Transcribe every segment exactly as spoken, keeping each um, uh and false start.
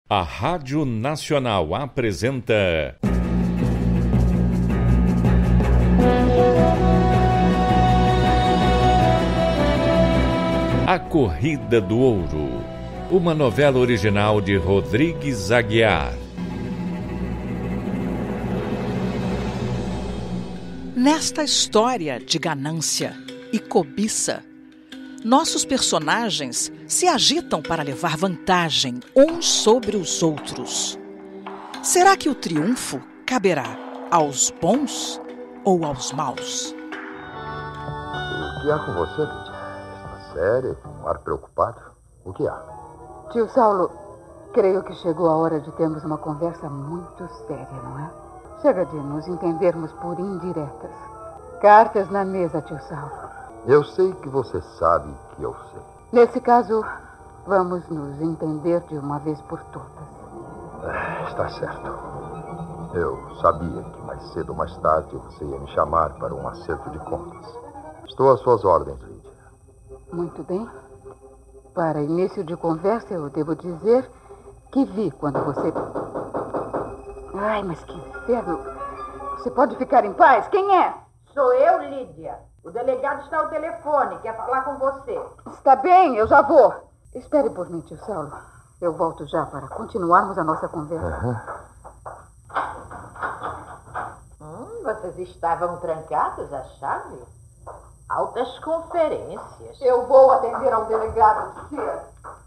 A Rádio Nacional apresenta... A Corrida do Ouro, uma novela original de Rodrigues Aguiar. Nesta história de ganância e cobiça, nossos personagens se agitam para levar vantagem uns sobre os outros. Será que o triunfo caberá aos bons ou aos maus? O que há com você, Lídia? Está séria, com um ar preocupado? O que há? Tio Saulo, creio que chegou a hora de termos uma conversa muito séria, não é? Chega de nos entendermos por indiretas. Cartas na mesa, tio Saulo. Eu sei que você sabe que eu sei. Nesse caso, vamos nos entender de uma vez por todas. É, está certo. Eu sabia que mais cedo ou mais tarde você ia me chamar para um acerto de contas. Estou às suas ordens, Lídia. Muito bem. Para início de conversa, eu devo dizer que vi quando você... Ai, mas que inferno. Você pode ficar em paz? Quem é? Sou eu, Lídia. O delegado está ao telefone, quer falar com você. Está bem, eu já vou. Espere por mim, tio Saulo. Eu volto já para continuarmos a nossa conversa. Uhum. Hum, vocês estavam trancados, a chave? Altas conferências. Eu vou atender ao delegado, tia.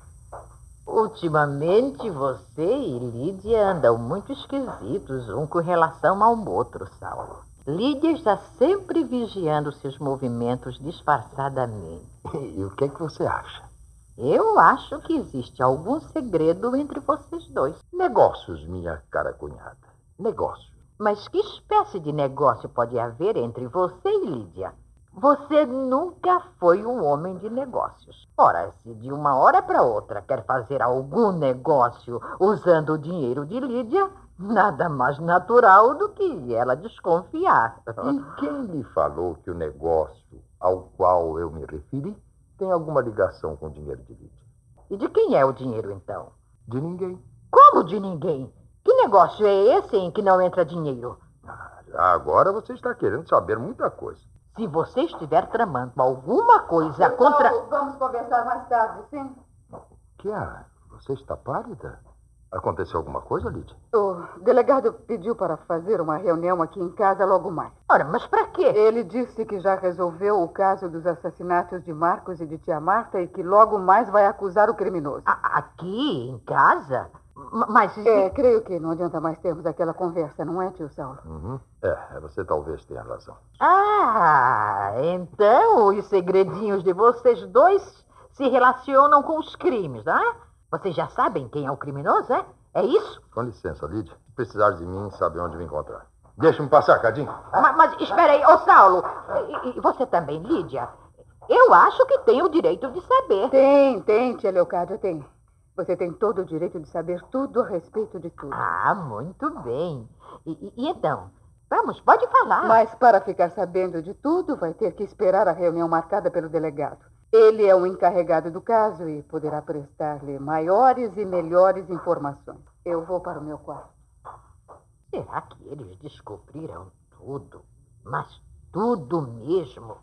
Ultimamente, você e Lídia andam muito esquisitos, um com relação ao outro, Saulo. Lídia está sempre vigiando seus movimentos disfarçadamente. E o que é que você acha? Eu acho que existe algum segredo entre vocês dois. Negócios, minha cara cunhada. Negócios. Mas que espécie de negócio pode haver entre você e Lídia? Você nunca foi um homem de negócios. Ora, se de uma hora para outra quer fazer algum negócio usando o dinheiro de Lídia, nada mais natural do que ela desconfiar. E quem lhe falou que o negócio ao qual eu me referi tem alguma ligação com o dinheiro de Lídia? E de quem é o dinheiro, então? De ninguém. Como de ninguém? Que negócio é esse em que não entra dinheiro? Ah, agora você está querendo saber muita coisa. Se você estiver tramando alguma coisa Tio contra... Saulo, vamos conversar mais tarde, sim? O que há? Você está pálida? Aconteceu alguma coisa, Lídia? O delegado pediu para fazer uma reunião aqui em casa logo mais. Ora, mas para quê? Ele disse que já resolveu o caso dos assassinatos de Marcos e de tia Marta e que logo mais vai acusar o criminoso. A- aqui, em casa? M- Mas... É, creio que não adianta mais termos aquela conversa, não é, tio Saulo? Uhum. É, você talvez tenha razão. Ah, então os segredinhos de vocês dois se relacionam com os crimes, não é? Vocês já sabem quem é o criminoso, é? É isso? Com licença, Lídia. Se precisar de mim, sabe onde me encontrar. Deixa-me passar, Cadinho. Mas, mas espera aí, ô Saulo, e, e você também, Lídia? Eu acho que tem o direito de saber. Tem, tem, tia Leocádia, tem. Você tem todo o direito de saber tudo a respeito de tudo. Ah, muito bem. E, e- e então? Vamos, pode falar. Mas para ficar sabendo de tudo, vai ter que esperar a reunião marcada pelo delegado. Ele é o encarregado do caso e poderá prestar-lhe maiores e melhores informações. Eu vou para o meu quarto. Será que eles descobriram tudo? Mas tudo mesmo?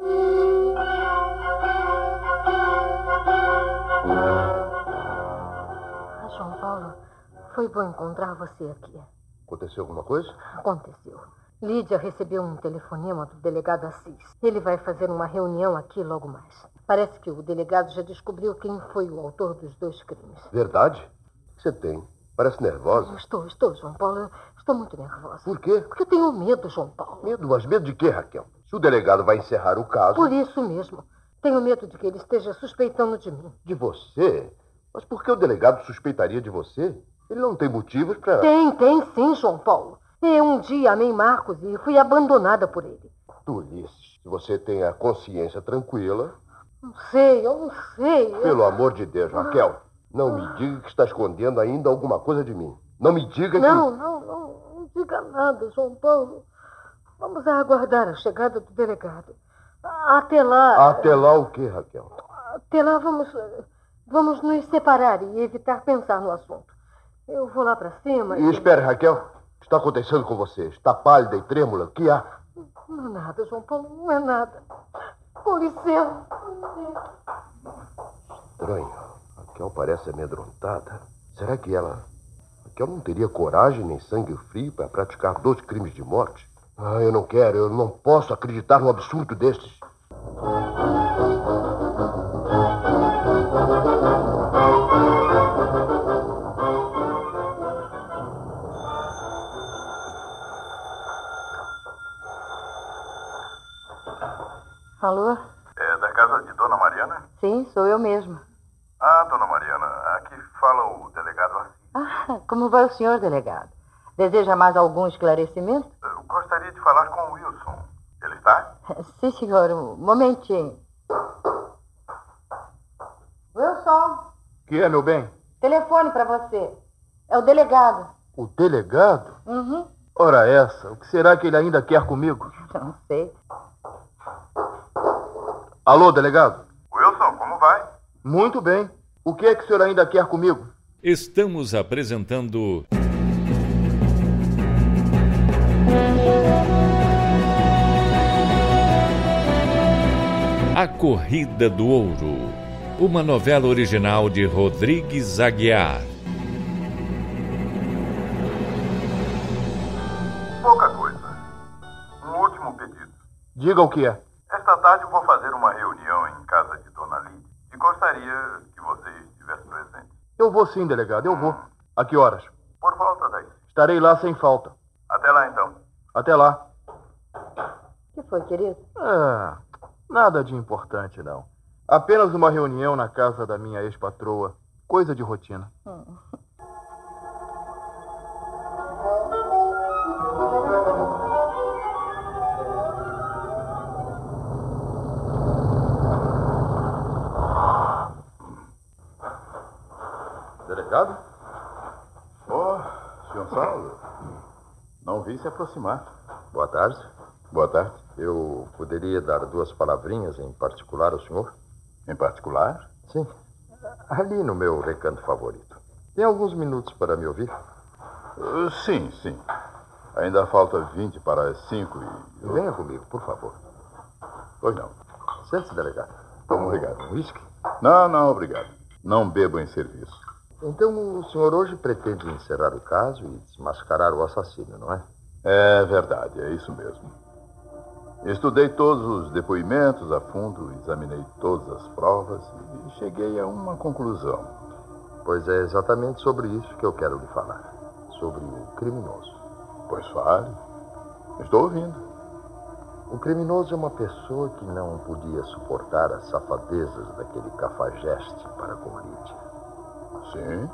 Ah, João Paulo, foi bom encontrar você aqui. Aconteceu alguma coisa? Aconteceu. Lídia recebeu um telefonema do delegado Assis. Ele vai fazer uma reunião aqui logo mais. Parece que o delegado já descobriu quem foi o autor dos dois crimes. Verdade? O que você tem? Parece nervosa. Estou, estou, João Paulo. Estou muito nervosa. Por quê? Porque eu tenho medo, João Paulo. Medo? Mas medo de quê, Raquel? Se o delegado vai encerrar o caso... Por isso mesmo. Tenho medo de que ele esteja suspeitando de mim. De você? Mas por que o delegado suspeitaria de você? Ele não tem motivos para... Tem, tem sim, João Paulo. Eu um dia amei Marcos e fui abandonada por ele. Tolice. Se você tem a consciência tranquila... Não sei, eu não sei. Eu... Pelo amor de Deus, Raquel, não me diga que está escondendo ainda alguma coisa de mim. Não me diga que... Não, não, não, não diga nada, João Paulo. Vamos aguardar a chegada do delegado. Até lá... Até lá o quê, Raquel? Até lá vamos, vamos nos separar e evitar pensar no assunto. Eu vou lá pra cima e... Espere, Raquel. O que está acontecendo com você? Está pálida e trêmula. O que há? Não é nada, João Paulo. Não é nada. Com licença. Estranho. Raquel parece amedrontada. Será que ela... Raquel não teria coragem nem sangue frio para praticar dois crimes de morte? Ah, eu não quero. Eu não posso acreditar num absurdo desses. Alô? É da casa de Dona Mariana? Sim, sou eu mesma. Ah, Dona Mariana, aqui fala o delegado Assis. Ah, como vai o senhor, delegado? Deseja mais algum esclarecimento? Eu gostaria de falar com o Wilson. Ele está? Sim, senhor. Um momentinho. Wilson, Que é, meu bem? telefone para você. É o delegado. O delegado? Uhum. Ora essa, o que será que ele ainda quer comigo? Não sei. Alô, delegado? Wilson, como vai? Muito bem. O que é que o senhor ainda quer comigo? Estamos apresentando... A Corrida do Ouro, uma novela original de Rodrigues Aguiar. Pouca coisa. Um último pedido. Diga o que é. Esta tarde eu vou fazer uma reunião em casa de Dona Lídia e gostaria que você estivesse presente. Eu vou sim, delegado, eu vou. A que horas? Por volta das seis. Estarei lá sem falta. Até lá, então. Até lá. O que foi, querido? Ah, nada de importante, não. Apenas uma reunião na casa da minha ex-patroa. Coisa de rotina. Hum. Delegado? Oh, senhor Saulo. Não vi se aproximar. Boa tarde. Boa tarde. Eu poderia dar duas palavrinhas em particular ao senhor? Em particular? Sim. Ali no meu recanto favorito. Tem alguns minutos para me ouvir? Uh, sim, sim. Ainda falta vinte para as cinco e... Venha comigo, por favor. Pois não. Sente-se, delegado. Toma um regalo. Um whisky? Não, não, obrigado. Não bebo em serviço. Então o senhor hoje pretende encerrar o caso e desmascarar o assassino, não é? É verdade, é isso mesmo. Estudei todos os depoimentos a fundo, examinei todas as provas e cheguei a uma conclusão. Pois é exatamente sobre isso que eu quero lhe falar. Sobre o criminoso. Pois fale. Estou ouvindo. O criminoso é uma pessoa que não podia suportar as safadezas daquele cafajeste para com Lídia. Sim?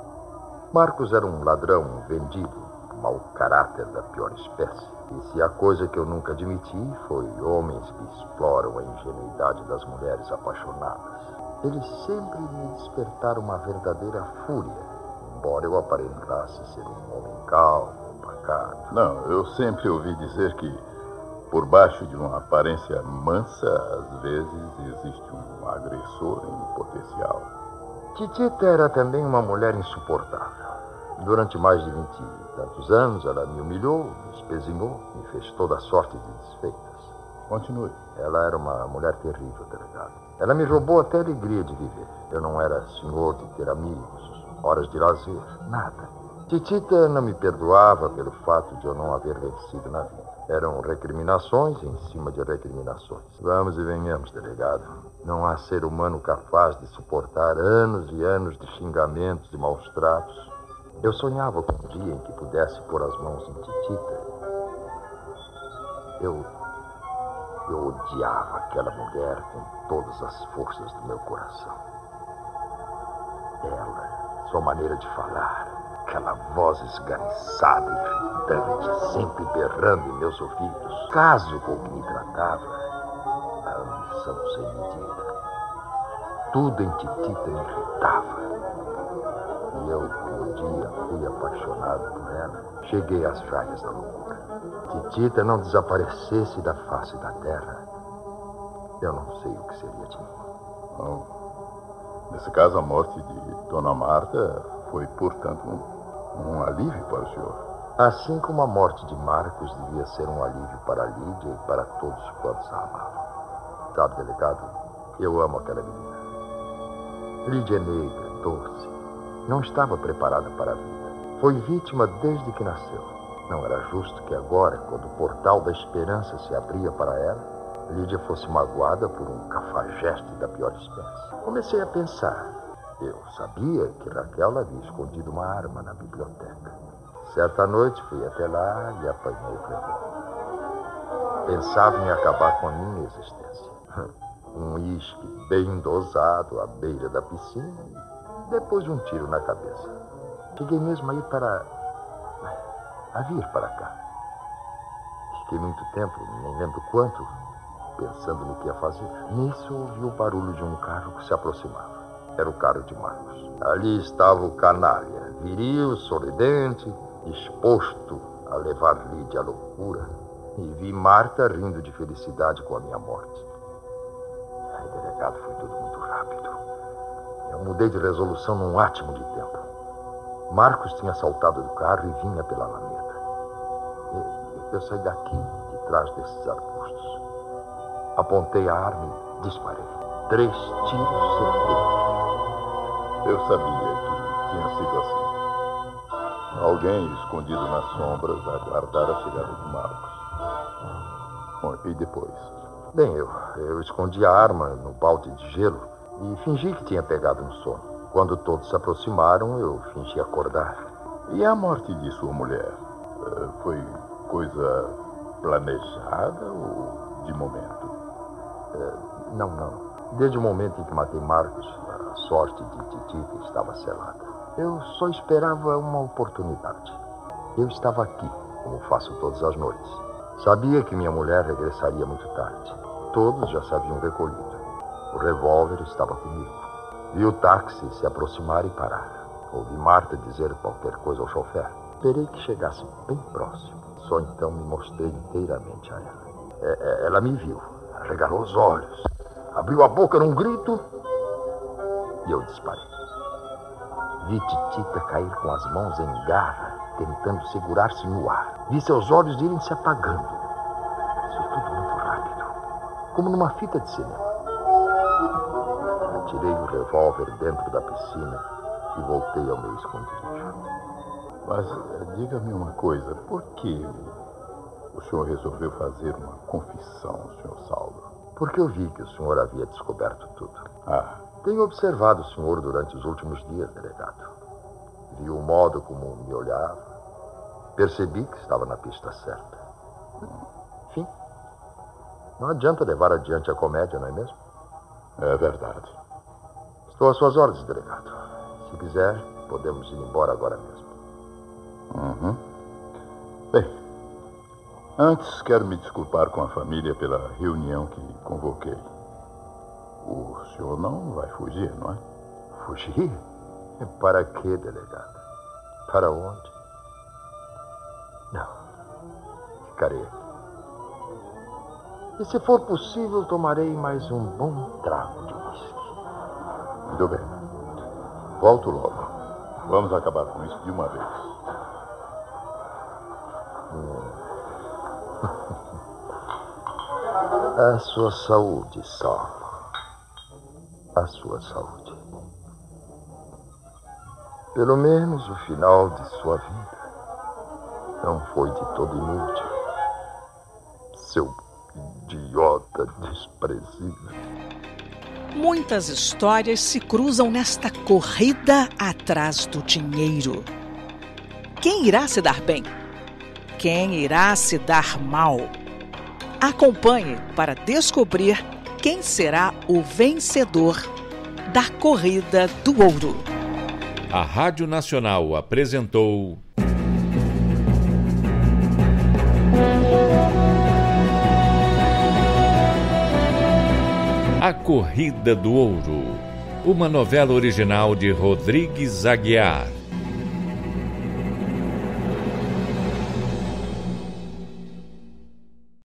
Marcos era um ladrão, um vendido, um mau caráter da pior espécie. E se há coisa que eu nunca admiti foi homens que exploram a ingenuidade das mulheres apaixonadas. Eles sempre me despertaram uma verdadeira fúria, embora eu aparentasse ser um homem calmo, pacato. Não, eu sempre ouvi dizer que por baixo de uma aparência mansa, às vezes existe um agressor em potencial. Titita era também uma mulher insuportável. Durante mais de vinte e tantos anos, ela me humilhou, me espezinhou, me fez toda sorte de desfeitas. Continue. Ela era uma mulher terrível, delegado. Ela me roubou até a alegria de viver. Eu não era senhor de ter amigos, horas de lazer, nada. Titita não me perdoava pelo fato de eu não haver vencido na vida. Eram recriminações em cima de recriminações. Vamos e venhamos, delegado. Não há ser humano capaz de suportar anos e anos de xingamentos e maus tratos. Eu sonhava com um dia em que pudesse pôr as mãos em Titita. Eu... Eu odiava aquela mulher com todas as forças do meu coração. Ela, sua maneira de falar, aquela voz esganiçada e irritante, sempre berrando em meus ouvidos. Caso com que me tratava, a ambição sem medida. Tudo em Titita me irritava. E eu, que um dia fui apaixonado por ela, cheguei às raias da loucura. Titita não desaparecesse da face da terra, eu não sei o que seria de mim. Bom, nesse caso, a morte de Dona Marta foi, portanto, um Um alívio para o senhor? Assim como a morte de Marcos devia ser um alívio para Lídia e para todos quantos a amavam. Sabe, delegado, eu amo aquela menina. Lídia é negra, doce. Não estava preparada para a vida. Foi vítima desde que nasceu. Não era justo que agora, quando o portal da esperança se abria para ela, Lídia fosse magoada por um cafajeste da pior espécie. Comecei a pensar. Eu sabia que Raquel havia escondido uma arma na biblioteca. Certa noite fui até lá e apanhei o revólver. Pensava em acabar com a minha existência. Um uísque bem dosado à beira da piscina e depois um tiro na cabeça. Cheguei mesmo a ir para... a vir para cá. Fiquei muito tempo, nem lembro quanto, pensando no que ia fazer. Nisso ouvi o barulho de um carro que se aproximava. Era o carro de Marcos. Ali estava o canalha, viril, sorridente, disposto a levar Lídia à loucura. E vi Marta rindo de felicidade com a minha morte. Ai, delegado, foi tudo muito rápido. Eu mudei de resolução num átimo de tempo. Marcos tinha saltado do carro e vinha pela alameda. Eu saí daqui, de trás desses arbustos. Apontei a arma e disparei. Três tiros certeiros. Eu sabia que tinha sido assim. Alguém escondido nas sombras a aguardar a chegada de Marcos. Bom, e depois? Bem, eu, eu escondi a arma no balde de gelo e fingi que tinha pegado no sono. Quando todos se aproximaram, eu fingi acordar. E a morte de sua mulher? Foi coisa planejada ou de momento? Não, não. Desde o momento em que matei Marcos, a sorte de Titita estava selada. Eu só esperava uma oportunidade. Eu estava aqui, como faço todas as noites. Sabia que minha mulher regressaria muito tarde. Todos já se haviam recolhido. O revólver estava comigo. Vi o táxi se aproximar e parar. Ouvi Marta dizer qualquer coisa ao chofer. Esperei que chegasse bem próximo. Só então me mostrei inteiramente a ela. É, ela me viu, arregalou os olhos, abriu a boca num grito e eu disparei. Vi Titita cair com as mãos em garra, tentando segurar-se no ar. Vi seus olhos irem se apagando. Isso tudo muito rápido, como numa fita de cinema. Atirei o revólver dentro da piscina e voltei ao meu esconderijo. Mas diga-me uma coisa, por que o senhor resolveu fazer uma confissão, senhor Saulo? Porque eu vi que o senhor havia descoberto tudo. Ah. Tenho observado o senhor durante os últimos dias, delegado. Vi o modo como me olhava. Percebi que estava na pista certa. Enfim, não adianta levar adiante a comédia, não é mesmo? É verdade. Estou às suas ordens, delegado. Se quiser, podemos ir embora agora mesmo. Uhum. Bem, antes quero me desculpar com a família pela reunião que convoquei. O senhor não vai fugir, não é? Fugir? Para quê, delegado? Para onde? Não. Ficarei aqui. E se for possível, tomarei mais um bom trago de uísque. Muito bem. Volto logo. Vamos acabar com isso de uma vez. Hum. A sua saúde, Saulo. A sua saúde. Pelo menos o final de sua vida não foi de todo inútil. Seu idiota desprezível. Muitas histórias se cruzam nesta corrida atrás do dinheiro. Quem irá se dar bem? Quem irá se dar mal? Acompanhe para descobrir quem será o vencedor da Corrida do Ouro. A Rádio Nacional apresentou A Corrida do Ouro, uma novela original de Rodrigues Aguiar.